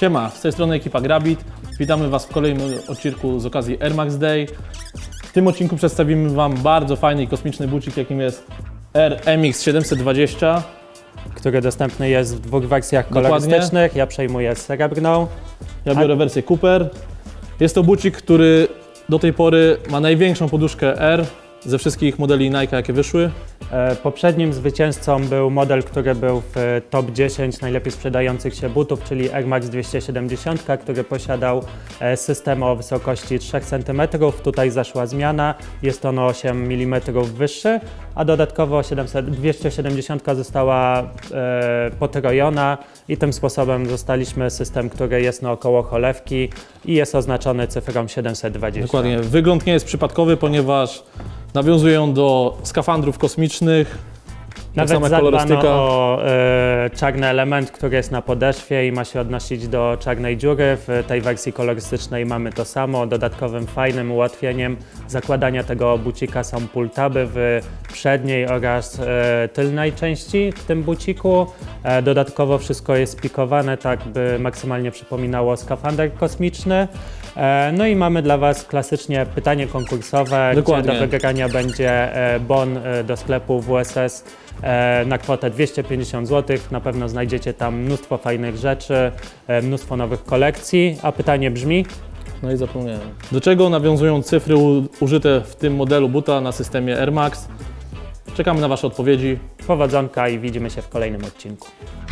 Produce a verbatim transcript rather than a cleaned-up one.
Siema, z tej strony ekipa Grabit. Witamy Was w kolejnym odcinku z okazji Air Max Day. W tym odcinku przedstawimy Wam bardzo fajny i kosmiczny bucik, jakim jest Air M X siedemset dwadzieścia. Który dostępny jest w dwóch wersjach kolorystycznych. Ja przejmuję srebrną. Ja biorę wersję Cooper. Jest to bucik, który do tej pory ma największą poduszkę Air ze wszystkich modeli Nike, jakie wyszły. Poprzednim zwycięzcą był model, który był w top dziesięć najlepiej sprzedających się butów, czyli Air Max dwieście siedemdziesiąt, który posiadał system o wysokości trzech centymetrów. Tutaj zaszła zmiana, jest on o osiem milimetrów wyższy, a dodatkowo dwieście siedemdziesiąt została e, potrojona i tym sposobem dostaliśmy system, który jest naokoło cholewki i jest oznaczony cyfrą siedemset dwadzieścia. Dokładnie. Wygląd nie jest przypadkowy, ponieważ nawiązują do skafandrów kosmicznych. Nawet tak zadbano o e, czarny element, który jest na podeszwie i ma się odnosić do czarnej dziury. W tej wersji kolorystycznej mamy to samo. Dodatkowym fajnym ułatwieniem zakładania tego bucika są pull-taby w przedniej oraz e, tylnej części w tym buciku. E, dodatkowo wszystko jest pikowane, tak by maksymalnie przypominało skafander kosmiczny. E, no i mamy dla Was klasycznie pytanie konkursowe, Dokładnie. Gdzie do wygrania będzie e, bon e, do sklepu W S S na kwotę dwieście pięćdziesiąt złotych. Na pewno znajdziecie tam mnóstwo fajnych rzeczy, mnóstwo nowych kolekcji. A pytanie brzmi? No i zapomniałem. Do czego nawiązują cyfry użyte w tym modelu buta na systemie Air Max? Czekamy na Wasze odpowiedzi. Powodzonka i widzimy się w kolejnym odcinku.